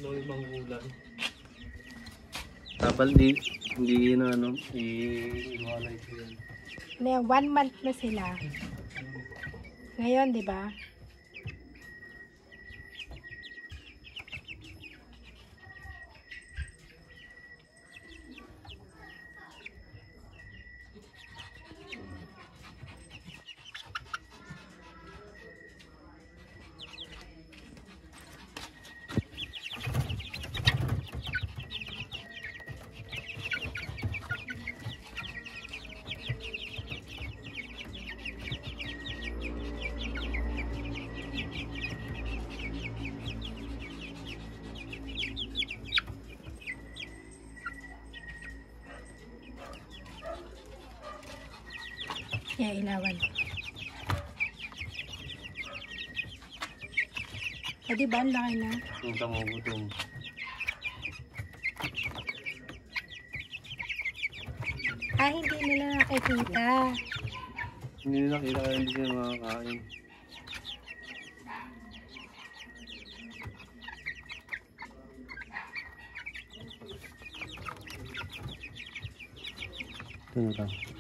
daw ibang ulan. Dapat hindi na ano, i-walay ko yan. Na 1 month na sila. Ngayon, di ba? Ilawan. Pwede ba? Ang laki na. Yung kamugutom. Hindi nila nakikita. Hindi nila nakita kaya hindi sila makakain. Ito na lang.